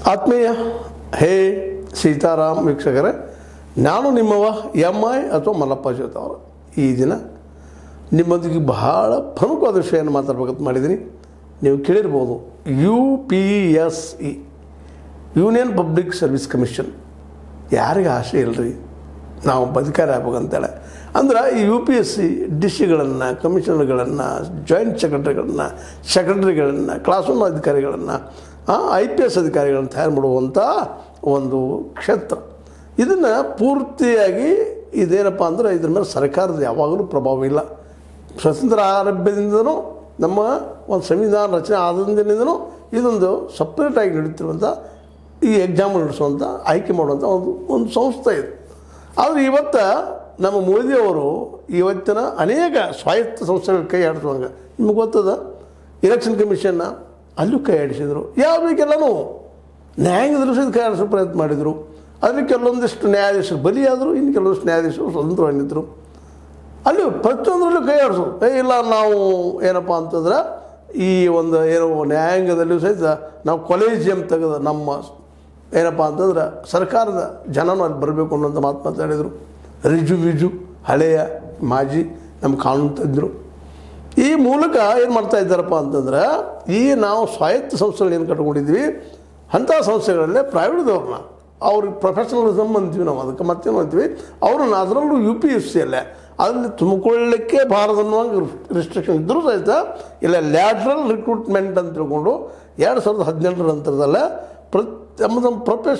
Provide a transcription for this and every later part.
ಆತ್ಮೀಯ ಹೇ ಸೀತಾರಾಮ್ ವೀಕ್ಷಕರೇ, ನಾನು ನಿಮ್ಮವ ಎಂ.ಐ. ಅಥವಾ ಮಲ್ಲಪ್ಪ ಜ್ಯೋತಿ ಅವರು ಈ ದಿನ ನಿಮ್ಮೊಂದಿಗೆ ಬಹಳ ಪ್ರಮುಖವಾದ ವಿಷಯವನ್ನು ಮಾತಾಡಬೇಕಂತ ಮಾಡಿದ್ದೀನಿ. ನೀವು ಕೇಳಿರ್ಬೋದು, UPSE union public service commission. ಯಾರಿಗೆ ಆಸೆ ಇಲ್ಲರಿ ನಾವು ಅಧಿಕಾರಿ ಆಗ್ಬೇಕಂತೇಳಿ. ಅಂದ್ರೆ ಈ UPSE ಡಿಸಿಗಳನ್ನು, ಕಮಿಷನರ್ಗಳನ್ನು, ಜಾಯಿಂಟ್ ಸೆಕ್ರೆಟರಿಗಳನ್ನು, ಕ್ಲಾಸ್ ರೂಮ್ ಅಧಿಕಾರಿಗಳನ್ನು, IPS ಅಧಿಕಾರಿಗಳನ್ನು ತಯಾರು ಮಾಡುವಂಥ ಒಂದು ಕ್ಷೇತ್ರ. ಇದನ್ನು ಪೂರ್ತಿಯಾಗಿ ಇದೇನಪ್ಪ ಅಂದ್ರೆ ಇದ್ರ ಮೇಲೆ ಸರ್ಕಾರದ ಯಾವಾಗಲೂ ಪ್ರಭಾವ ಇಲ್ಲ. ಸ್ವತಂತ್ರ ಆರಂಭದಿಂದನೂ ನಮ್ಮ ಒಂದು ಸಂವಿಧಾನ ರಚನೆ ಆದಂದಿನಿಂದನೂ ಇದೊಂದು ಸಪ್ರೇಟಾಗಿ ನಡೀತಿರುವಂಥ ಈ ಎಕ್ಸಾಮ್ ನಡೆಸುವಂಥ ಆಯ್ಕೆ ಮಾಡುವಂಥ ಒಂದು ಸಂಸ್ಥೆ ಇದೆ. ಆದರೆ ಇವತ್ತು ನಮ್ಮ ಮೋದಿಯವರು ಇವತ್ತಿನ ಅನೇಕ ಸ್ವಾಯತ್ತ ಸಂಸ್ಥೆಗಳ ಕೈ ಆಡಿಸುವಂಗೆ ನಿಮ್ಗೆ ಗೊತ್ತದ, ಎಲೆಕ್ಷನ್ ಕಮಿಷನ್ನ ಅಲ್ಲೂ ಕೈ ಆಡಿಸಿದರು. ಯಾವುದಕ್ಕೆಲ್ಲನೂ ನ್ಯಾಯಾಂಗದಲ್ಲೂ ಸಹಿತ ಕೈ ಆಡಿಸೋ ಪ್ರಯತ್ನ ಮಾಡಿದರು. ಅದರಲ್ಲಿ ಕೆಲವೊಂದಿಷ್ಟು ನ್ಯಾಯಾಧೀಶರು ಬಲಿಯಾದರು, ಇನ್ನು ಕೆಲವೊಂದಿಷ್ಟು ನ್ಯಾಯಾಧೀಶರು ಸ್ವತಂತ್ರವಾಗಿದ್ದರು. ಅಲ್ಲಿ ಪ್ರತಿಯೊಂದರಲ್ಲೂ ಕೈ ಆಡಿಸೋದು ಇಲ್ಲ. ನಾವು ಏನಪ್ಪ ಅಂತಂದ್ರೆ ಈ ಒಂದು ಏನೋ ನ್ಯಾಯಾಂಗದಲ್ಲೂ ಸಹಿತ ನಾವು ಕೊಲೇಜಿಯಂ ತೆಗೆದು ನಮ್ಮ ಏನಪ್ಪ ಅಂತಂದ್ರೆ ಸರ್ಕಾರದ ಜನನೂ ಅಲ್ಲಿ ಬರಬೇಕು ಅನ್ನೋಂಥ ಮಾತು ಮಾತಾಡಿದರು. ರಿಜು ಹಳೆಯ ಮಾಜಿ ನಮ್ಮ ಕಾನೂನು ತಜ್ಞರು ಈ ಮೂಲಕ ಏನು ಮಾಡ್ತಾ ಇದ್ದಾರಪ್ಪ ಅಂತಂದ್ರೆ, ಈ ನಾವು ಸ್ವಾಯತ್ತ ಸಂಸ್ಥೆಗಳು ಏನು ಕಟ್ಕೊಂಡಿದ್ವಿ ಅಂಥ ಸಂಸ್ಥೆಗಳಲ್ಲೇ ಪ್ರೈವೇಟ್ದವ್ರನ್ನ ಅವ್ರಿಗೆ ಪ್ರೊಫೆಷನಲಿಸಮ್ ಅಂತೀವಿ ನಾವು, ಅದಕ್ಕೆ ಮತ್ತೇನು ಅಂತೀವಿ, ಅವ್ರನ್ನ ಅದರಲ್ಲೂ UPSEಯಲ್ಲೇ ಅದರಲ್ಲಿ ತುಂಬಿಕೊಳ್ಳಲಿಕ್ಕೆ ಭಾರತ ಅನ್ನುವಂಗೆ ರಿಸ್ಟ್ರಿಕ್ಷನ್ ಇದ್ದರೂ ಸಹಿತ ಇಲ್ಲ ಲ್ಯಾಟ್ರಲ್ ರಿಕ್ರೂಟ್ಮೆಂಟ್ ಅಂತ ತಿಳ್ಕೊಂಡು 2018 ನಂತರದಲ್ಲೇ ನಮ್ಮ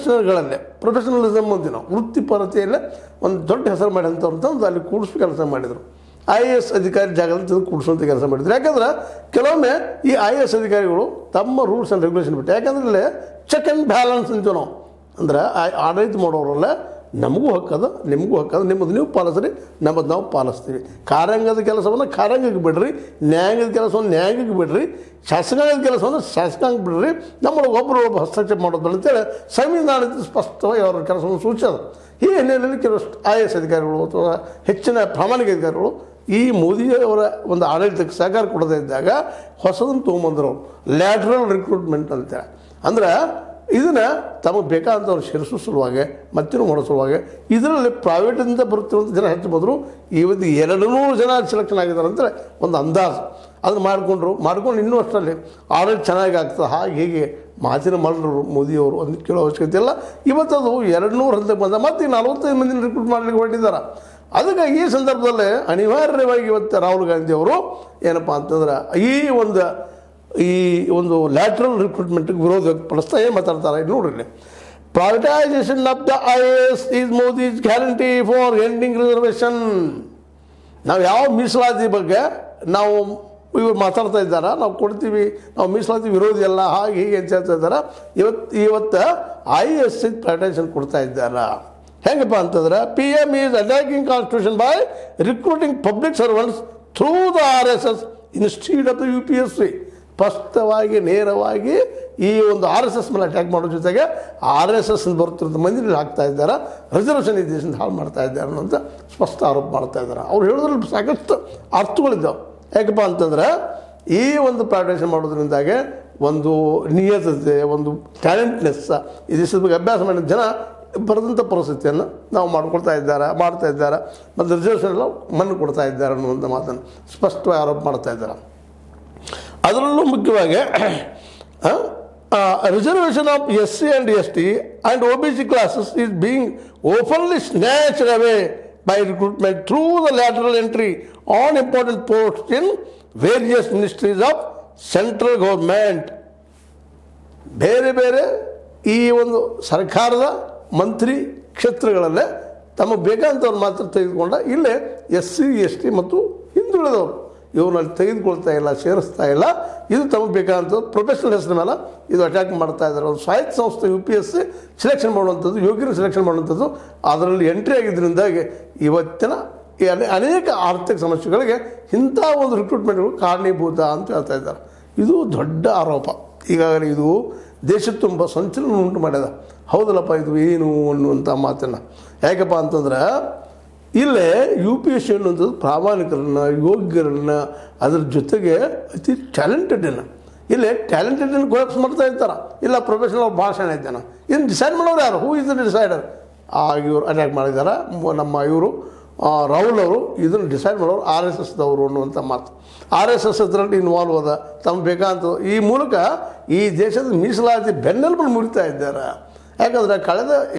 ಪ್ರೊಫೆಷನಲಿಸಮ್ ಅಂತೀವಿ ನಾವು, ವೃತ್ತಿಪರತೆಯಲ್ಲೇ ಒಂದು ದೊಡ್ಡ ಹೆಸರು ಮಾಡಿದಂಥವ್ರು ಅಲ್ಲಿ ಕೂಡಿಸೋ ಕೆಲಸ ಮಾಡಿದರು. IAS ಅಧಿಕಾರಿ ಜಾಗದಲ್ಲಿ ಕೂಡಿಸುವಂಥ ಕೆಲಸ ಮಾಡಿದ್ರು. ಯಾಕಂದ್ರೆ ಕೆಲವೊಮ್ಮೆ ಈ IAS ಅಧಿಕಾರಿಗಳು ತಮ್ಮ ರೂಲ್ಸ್ ಆ್ಯಂಡ್ ರೆಗ್ಯುಲೇಷನ್ ಬಿಟ್ಟು, ಯಾಕಂದ್ರೆ ಇಲ್ಲಿ ಚೆಕ್ ಆ್ಯಂಡ್ ಬ್ಯಾಲೆನ್ಸ್ ಅಂತೀವಿ ನಾವು. ಅಂದ್ರೆ ಆಡಳಿತ ಮಾಡೋರಲ್ಲ, ನಮಗೂ ಹಕ್ಕದ ನಿಮಗೂ ಹಕ್ಕದ, ನಿಮ್ಮದು ನೀವು ಪಾಲಿಸ್ರಿ, ನಮ್ಮದು ನಾವು ಪಾಲಿಸ್ತೀವಿ. ಕಾರ್ಯಾಂಗದ ಕೆಲಸವನ್ನು ಕಾರ್ಯಾಂಗಕ್ಕೆ ಬಿಡ್ರಿ, ನ್ಯಾಯಾಂಗದ ಕೆಲಸವನ್ನು ನ್ಯಾಯಾಂಗಕ್ಕೆ ಬಿಡ್ರಿ, ಶಾಸಕಾಂಗದ ಕೆಲಸವನ್ನು ಶಾಸಕಾಂಗಕ್ಕೆ ಬಿಡ್ರಿ, ನಮ್ಮೊಳಗೆ ಒಬ್ಬರು ಹಸ್ತಕ್ಷೇಪ ಮಾಡೋದು ಅಂತೇಳಿ ಸಂವಿಧಾನದ ಸ್ಪಷ್ಟವಾಗಿ ಅವರ ಕೆಲಸವನ್ನು ಸೂಚಿಸೋದು. ಈ ಹಿನ್ನೆಲೆಯಲ್ಲಿ ಕೆಲವಷ್ಟು IAS ಅಧಿಕಾರಿಗಳು ಅಥವಾ ಹೆಚ್ಚಿನ ಪ್ರಾಮಾಣಿಕ ಅಧಿಕಾರಿಗಳು ಈ ಮೋದಿಯವರ ಒಂದು ಆಡಳಿತಕ್ಕೆ ಸಹಕಾರ ಕೊಡದೇ ಇದ್ದಾಗ ಹೊಸದನ್ನು ತೊಗೊಂಬಂದರು, ಲ್ಯಾಟ್ರಲ್ ರಿಕ್ರೂಟ್ಮೆಂಟ್ ಅಂತೇಳಿ. ಅಂದ್ರೆ ಇದನ್ನು ತಮಗೆ ಬೇಕಾದಂಥವ್ರು ಸೇರಿಸೋ ಸಲುವಾಗಿ ಮತ್ತೇನು ಮಾಡೋ ಸಲುವಾಗಿ ಇದರಲ್ಲಿ ಪ್ರೈವೇಟಿಂದ ಬರುತ್ತಿರುವಂಥ ಜನ ಹೆಚ್ಚು ಬಂದರು. ಇವತ್ತು 200 ಜನ ಸೆಲೆಕ್ಷನ್ ಆಗಿದ್ದಾರೆ ಅಂತೇಳಿ ಒಂದು ಅಂದಾಜು. ಅದನ್ನು ಮಾಡ್ಕೊಂಡು ಇನ್ನೂ ಅಷ್ಟರಲ್ಲಿ ಆಡಳಿತ ಚೆನ್ನಾಗಿ ಆಗ್ತದೆ. ಹೀಗೆ ಮಾತಿನ ಮಲ್ಲರು ಮೋದಿಯವರು ಒಂದು ಕೇಳೋ ಅವಶ್ಯಕತೆ ಇಲ್ಲ. ಇವತ್ತು ಅದು 200 ಹಂತಕ್ಕೆ ಬಂದ ಮತ್ತೆ 45 ಮಂದಿನ ರಿಕ್ರೂಟ್ ಮಾಡಲಿಕ್ಕೆ ಹೊರಟಿದ್ದಾರೆ. ಅದಕ್ಕಾಗಿ ಈ ಸಂದರ್ಭದಲ್ಲಿ ಅನಿವಾರ್ಯವಾಗಿ ಇವತ್ತು ರಾಹುಲ್ ಗಾಂಧಿಯವರು ಏನಪ್ಪ ಅಂತಂದ್ರೆ ಈ ಒಂದು ಲ್ಯಾಟ್ರಲ್ ರಿಕ್ರೂಟ್ಮೆಂಟ್ಗೆ ವಿರೋಧ ವ್ಯಕ್ತಪಡಿಸ್ತಾ ಏನು ಮಾತಾಡ್ತಾರೆ ನೋಡ್ರಿ. Privatisation of the IAS is Modi's guarantee for ending reservation. ನಾವು ಯಾವ ಮೀಸಲಾತಿ ಬಗ್ಗೆ ನಾವು ಇವರು ಮಾತಾಡ್ತಾ ಇದ್ದಾರೆ, ನಾವು ಕೊಡ್ತೀವಿ, ನಾವು ಮೀಸಲಾತಿ ವಿರೋಧಿ ಅಲ್ಲ, ಹೀಗೆ ಅಂತ ಹೇಳ್ತಾ ಇದ್ದಾರೆ. ಇವತ್ತು IAS ಪ್ರೈವೇಟೈಸೇಷನ್ ಕೊಡ್ತಾ ಇದ್ದಾರೆ. ಹೆಂಗಪ್ಪ ಅಂತಂದ್ರೆ PM is attacking constitution by recruiting public servants through the RSS institute of the UPSE. ಸ್ಪಷ್ಟವಾಗಿ ನೇರವಾಗಿ ಈ ಒಂದು RSS ಮೇಲೆ ಅಟ್ಯಾಕ್ ಮಾಡೋ ಜೊತೆಗೆ RSS ಬರ್ತಿರೋದು ಮಂದಿ ಹಾಕ್ತಾ ಇದ್ದಾರೆ, ರಿಸರ್ವೇಷನ್ ದೇಶದಿಂದ ಹಾಳು ಮಾಡ್ತಾ ಇದ್ದಾರೆ ಅನ್ನೋಂಥ ಸ್ಪಷ್ಟ ಆರೋಪ ಮಾಡ್ತಾ ಇದ್ದಾರೆ. ಅವ್ರು ಹೇಳೋದ್ರಲ್ಲಿ ಸಾಕಷ್ಟು ಅರ್ಥಗಳಿದ್ದಾವೆ. ಯಾಕಪ್ಪ ಅಂತಂದ್ರೆ ಈ ಒಂದು ಪ್ರೈವೇಟೈಸೇಷನ್ ಮಾಡೋದ್ರಿಂದಾಗೆ ಒಂದು ನಿಯತತೆ, ಒಂದು ಟ್ಯಾಲೆಂಟ್ನೆಸ್, ಈ ದೇಶದ ಬಗ್ಗೆ ಅಭ್ಯಾಸ ಮಾಡಿದ ಜನ ಬರೆದಂಥ ಪರಿಸ್ಥಿತಿಯನ್ನು ನಾವು ಮಾಡ್ತಾ ಇದ್ದಾರೆ ಮತ್ತು ರಿಸರ್ವೇಷನ್ ಎಲ್ಲ ಮಣ್ಣು ಕೊಡ್ತಾ ಇದ್ದಾರೆ ಅನ್ನುವಂಥ ಮಾತನ್ನು ಸ್ಪಷ್ಟವಾಗಿ ಆರೋಪ ಮಾಡ್ತಾ ಇದ್ದಾರೆ. ಅದರಲ್ಲೂ ಮುಖ್ಯವಾಗಿ reservation of SC and ST and OBC classes is being openly snatched away by recruitment through the lateral entry on important posts in various ministries of central government. ಬೇರೆ ಬೇರೆ ಈ ಒಂದು ಸರ್ಕಾರದ ಮಂತ್ರಿ ಕ್ಷೇತ್ರಗಳಲ್ಲೇ ತಮಗೆ ಬೇಕಾದಂಥವ್ರು ಮಾತ್ರ ತೆಗೆದುಕೊಂಡ ಇಲ್ಲೇ SC ST ಮತ್ತು ಹಿಂದುಳಿದವರು ಇವ್ರನ್ನಲ್ಲಿ ತೆಗೆದುಕೊಳ್ತಾ ಇಲ್ಲ, ಸೇರಿಸ್ತಾ ಇಲ್ಲ. ಇದು ತಮಗೆ ಬೇಕಾದಂಥದ್ದು ಪ್ರೊಫೆಷನಲ್ ಹೆಸರು ಮೇಲೆ ಇದು ಅಟ್ಯಾಕ್ ಮಾಡ್ತಾ ಇದ್ದಾರೆ. ಒಂದು ಸ್ವಾಯತ್ತ ಸಂಸ್ಥೆ UPSE ಸೆಲೆಕ್ಷನ್ ಮಾಡುವಂಥದ್ದು, ಯೋಗ್ಯರು ಸೆಲೆಕ್ಷನ್ ಮಾಡುವಂಥದ್ದು, ಅದರಲ್ಲಿ ಎಂಟ್ರಿ ಆಗಿದ್ದರಿಂದಾಗಿ ಇವತ್ತಿನ ಅನೇಕ ಆರ್ಥಿಕ ಸಮಸ್ಯೆಗಳಿಗೆ ಇಂಥ ಒಂದು ರಿಕ್ರೂಟ್ಮೆಂಟ್ಗಳು ಕಾರಣೀಭೂತ ಅಂತ ಹೇಳ್ತಾ ಇದ್ದಾರೆ. ಇದು ದೊಡ್ಡ ಆರೋಪ. ಈಗಾಗಲೇ ಇದು ದೇಶದ ತುಂಬ ಸಂಚಲನ ಉಂಟು ಮಾಡ್ಯದ. ಹೌದಲ್ಲಪ್ಪ, ಇದು ಏನು ಅನ್ನುವಂಥ ಮಾತನ್ನು. ಯಾಕಪ್ಪ ಅಂತಂದ್ರೆ ಇಲ್ಲೇ UPSE ಅನ್ನುವಂಥದ್ದು ಪ್ರಾಮಾಣಿಕರನ್ನು, ಯೋಗ್ಯರನ್ನು, ಅದರ ಜೊತೆಗೆ ಅತಿ ಟ್ಯಾಲೆಂಟೆಡನ್ನು ಇಲ್ಲಿ ಟ್ಯಾಲೆಂಟೆಡ್ ಗೋಪ್ಸ್ ಮಾಡ್ತಾ ಇರ್ತಾರೆ, ಇಲ್ಲ ಪ್ರೊಫೆಷನಲ್ ಭಾಳ ಶಾಣೆ ಇದ್ದಾನೆ. ಇದನ್ನು ಡಿಸೈಡ್ ಮಾಡೋರು ಯಾರು? Who is the decider? ಇವರು ಅಟ್ಯಾಕ್ ಮಾಡಿದ್ದಾರೆ ನಮ್ಮ ಇವರು ರಾಹುಲ್ ಅವರು. ಇದನ್ನು ಡಿಸೈಡ್ ಮಾಡೋರು RSSದವರು ಅನ್ನುವಂಥ ಮಾತು. RSS ಅದರಲ್ಲಿ ಇನ್ವಾಲ್ವ್ ಅದ, ತಮ್ಗೆ ಬೇಕಾದಂಥ ಈ ಮೂಲಕ ಈ ದೇಶದ ಮೀಸಲಾತಿ ಬೆನ್ನೆಲುಬನ್ನು ಮುರಿತಾ ಇದ್ದಾರೆ. ಯಾಕಂದರೆ ಕಳೆದ